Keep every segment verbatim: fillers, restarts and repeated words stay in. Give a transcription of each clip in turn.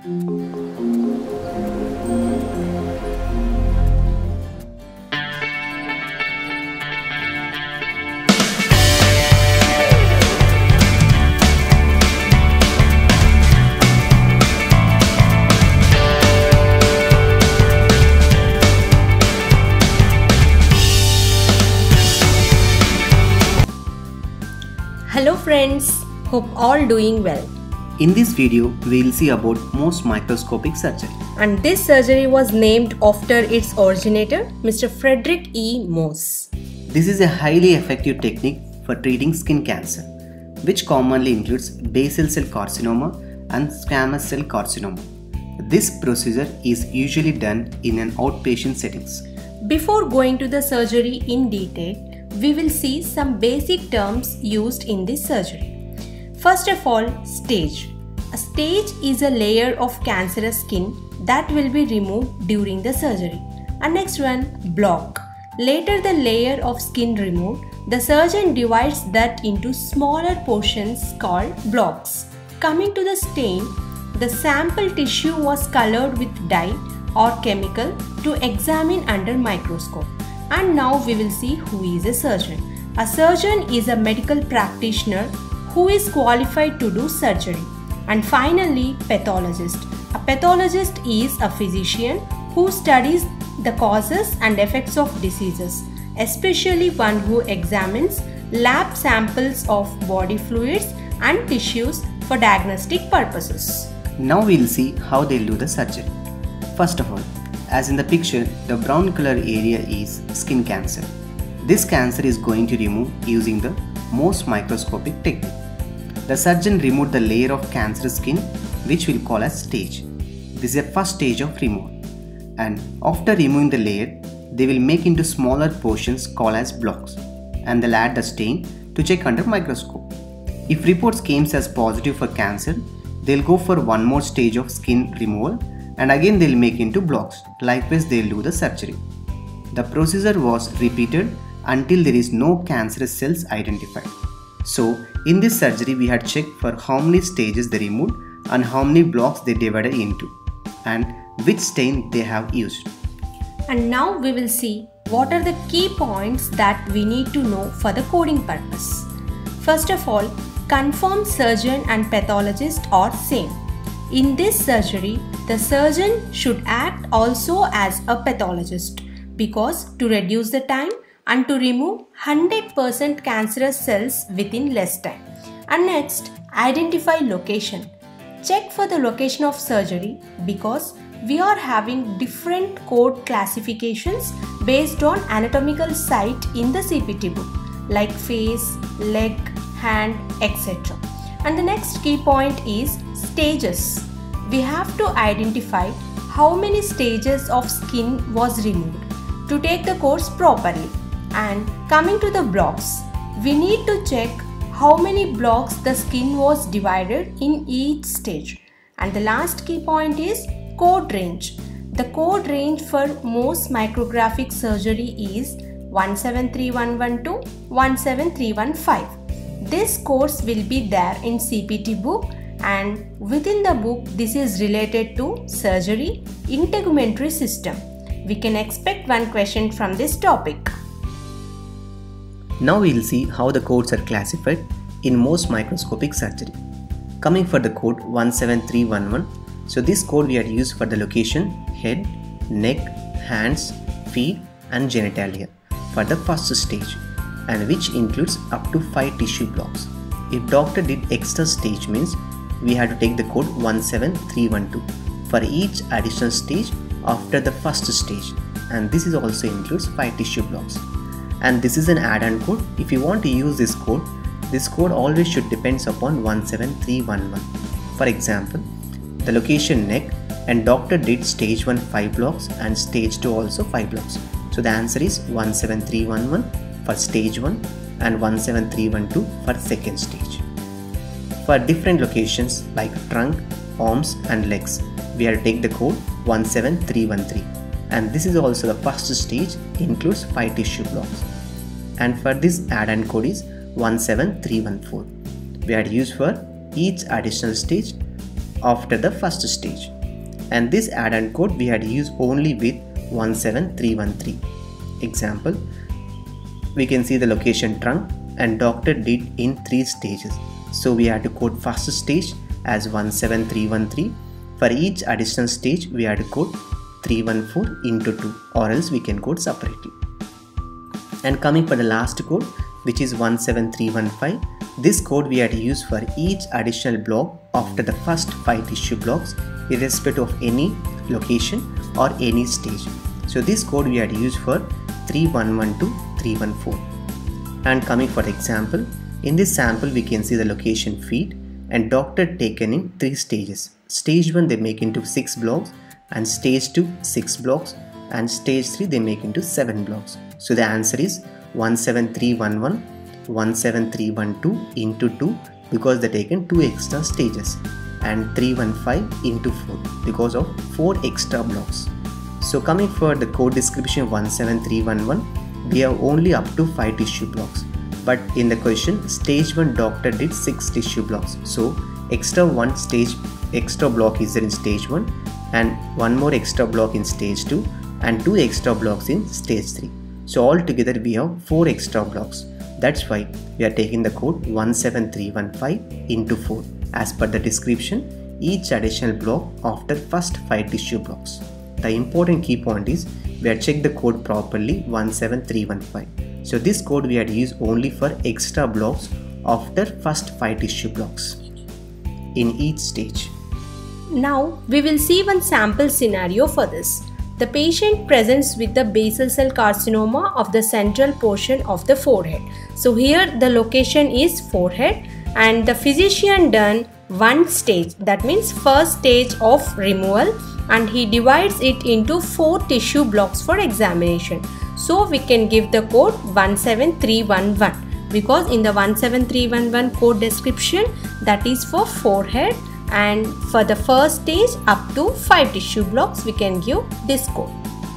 Hello friends, hope all doing well. In this video, we will see about Mohs microscopic surgery. And this surgery was named after its originator, Mister Frederick E. Mohs. This is a highly effective technique for treating skin cancer, which commonly includes basal cell carcinoma and squamous cell carcinoma. This procedure is usually done in an outpatient settings. Before going to the surgery in detail, we will see some basic terms used in this surgery. First of all, stage. A stage is a layer of cancerous skin that will be removed during the surgery. And next one, block. Later the layer of skin removed, the surgeon divides that into smaller portions called blocks. Coming to the stain, the sample tissue was colored with dye or chemical to examine under microscope. And now we will see who is a surgeon. A surgeon is a medical practitioner who is qualified to do surgery. And finally, pathologist. A pathologist is a physician who studies the causes and effects of diseases, especially one who examines lab samples of body fluids and tissues for diagnostic purposes. Now we will see how they will do the surgery. First of all, as in the picture, the brown color area is skin cancer. This cancer is going to remove using the Mohs microscopic technique. The surgeon removed the layer of cancerous skin, which we'll call as stage. This is the first stage of removal. And after removing the layer, they will make into smaller portions called as blocks, and they'll add the stain to check under microscope. If reports came as positive for cancer, they'll go for one more stage of skin removal, and again they'll make into blocks. Likewise, they'll do the surgery. The procedure was repeated until there is no cancerous cells identified. So in this surgery, we had checked for how many stages they removed and how many blocks they divided into and which stain they have used. And now we will see what are the key points that we need to know for the coding purpose. First of all, confirmed surgeon and pathologist are same. In this surgery, the surgeon should act also as a pathologist because to reduce the time and to remove one hundred percent cancerous cells within less time. And next, identify location. Check for the location of surgery because we are having different code classifications based on anatomical site in the C P T book like face, leg, hand, et cetera. And the next key point is stages. We have to identify how many stages of skin was removed to take the course properly. And coming to the blocks, we need to check how many blocks the skin was divided in each stage. And the last key point is code range. The code range for Mohs micrographic surgery is one seven three one one to one seven three one five. This course will be there in C P T book, and within the book this is related to surgery integumentary system. We can expect one question from this topic. Now we will see how the codes are classified in Mohs microscopic surgery. Coming for the code one seven three one one, so this code we had used for the location, head, neck, hands, feet and genitalia for the first stage, and which includes up to five tissue blocks. If doctor did extra stage means we had to take the code one seven three one two for each additional stage after the first stage, and this is also includes five tissue blocks. And this is an add-on code. If you want to use this code, this code always should depends upon one seven three one one. For example, the location neck and doctor did stage one five blocks and stage two also five blocks. So the answer is one seven three one one for stage one and one seven three one two for second stage. For different locations like trunk, arms and legs, we have to take the code one seven three one three, and this is also the first stage, includes five tissue blocks. And for this add-on code is one seven three one four. We had used for each additional stage after the first stage. And this add-on code we had used only with one seven three one three. Example, we can see the location trunk and doctor did in three stages. So we had to code first stage as one seven three one three. For each additional stage we had to code three one four into two, or else we can code separately. And coming for the last code, which is one seven three one five, this code we had to use for each additional block after the first five tissue blocks, irrespective of any location or any stage. So this code we had to use for three one one to three one four. And coming for the example, in this sample we can see the location feed and doctor taken in three stages. Stage one they make into six blocks, and stage two six blocks, and stage three they make into seven blocks. So the answer is one seven three one one, one seven three one two into two because they taken two extra stages, and three one five into four because of four extra blocks. So coming for the code description one seven three one one, we have only up to five tissue blocks, but in the question stage one doctor did six tissue blocks, so extra one stage extra block is there in stage one, and one more extra block in stage two, and two extra blocks in stage three. So altogether we have four extra blocks. That's why we are taking the code one seven three one five into four as per the description, each additional block after first five tissue blocks. The important key point is we have checked the code properly one seven three one five. So this code we had used only for extra blocks after first five tissue blocks in each stage. Now we will see one sample scenario for this. The patient presents with the basal cell carcinoma of the central portion of the forehead. So here the location is forehead, and the physician done one stage, that means first stage of removal, and he divides it into four tissue blocks for examination. So we can give the code one seven three one one because in the one seven three one one code description that is for forehead, and for the first stage up to five tissue blocks we can give this code.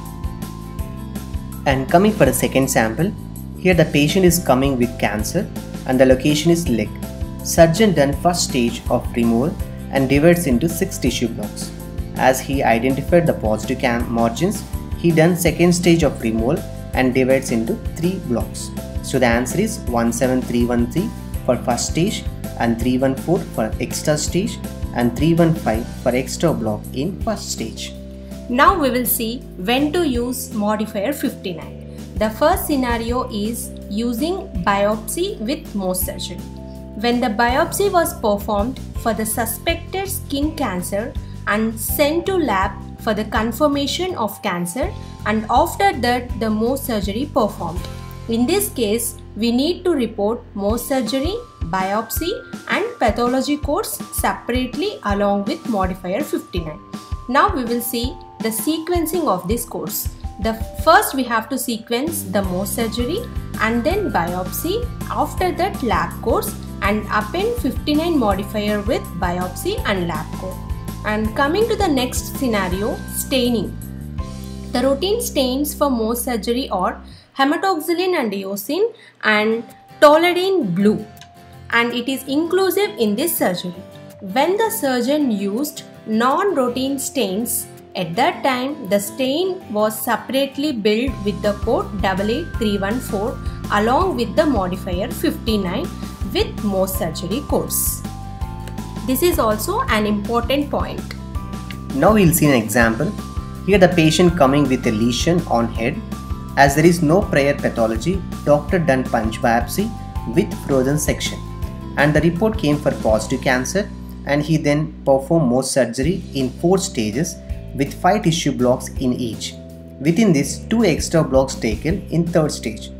And coming for the second sample, here the patient is coming with cancer and the location is leg. Surgeon done first stage of removal and divides into six tissue blocks. As he identified the positive margins, he done second stage of removal and divides into three blocks. So the answer is one seven three one three for first stage, and three one four for extra stage, and three one five for extra block in first stage. Now we will see when to use modifier fifty-nine. The first scenario is using biopsy with Mohs surgery. When the biopsy was performed for the suspected skin cancer and sent to lab for the confirmation of cancer, and after that the Mohs surgery performed. In this case, we need to report Mohs surgery, biopsy and pathology codes separately along with modifier fifty-nine. Now we will see the sequencing of these codes. The first we have to sequence the Mohs surgery and then biopsy, after that lab codes, and append fifty-nine modifier with biopsy and lab code. And coming to the next scenario, staining. The routine stains for Mohs surgery are hematoxylin and eosin and toluidine blue, and it is inclusive in this surgery. When the surgeon used non-routine stains, at that time the stain was separately billed with the code eight eight three one four along with the modifier fifty-nine with Mohs surgery codes. This is also an important point. Now we will see an example. Here the patient coming with a lesion on head. As there is no prior pathology, doctor done punch biopsy with frozen section, and the report came for positive cancer, and he then performed Mohs surgery in four stages with five tissue blocks in each. Within this, two extra blocks taken in third stage.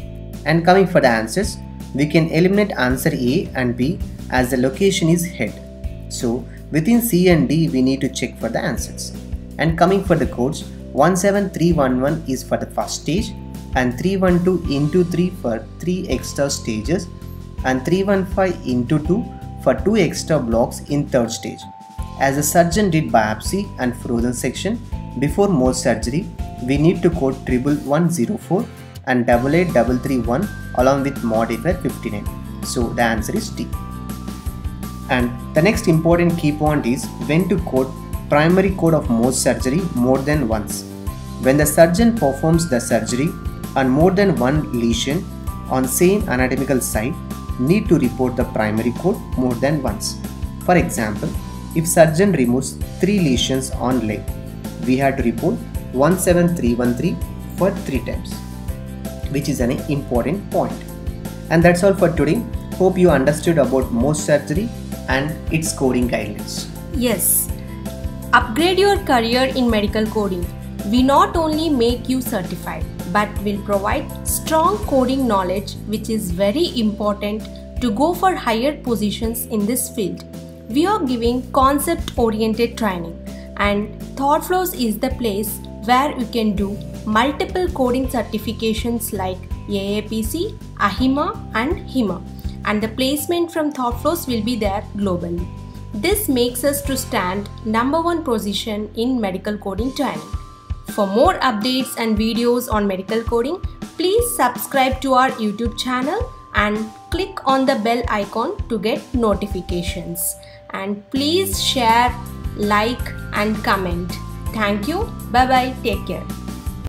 And coming for the answers, we can eliminate answer A and B as the location is head. So within C and D we need to check for the answers. And coming for the codes, one seven three one one is for the first stage, and three one two into three for three extra stages, and three one five into two for two extra blocks in third stage. As the surgeon did biopsy and frozen section before Mohs surgery, we need to code triple one zero four and double eight double three one along with modifier fifty-nine. So the answer is D. And the next important key point is when to code primary code of Mohs surgery more than once. When the surgeon performs the surgery on more than one lesion on same anatomical site, need to report the primary code more than once. For example, if surgeon removes three lesions on leg, we have to report one seven three one three for three times, which is an important point. And that's all for today. Hope you understood about Mohs surgery and its coding guidelines. Yes. Upgrade your career in medical coding. We not only make you certified, but will provide strong coding knowledge, which is very important to go for higher positions in this field. We are giving concept-oriented training, and ThoughtFlows is the place where you can do multiple coding certifications like A A P C, AHIMA and HIMA, and the placement from ThoughtFlows will be there globally. This makes us to stand number one position in medical coding training. For more updates and videos on medical coding, please subscribe to our YouTube channel and click on the bell icon to get notifications. And please share, like and comment. Thank you. Bye bye. Take care.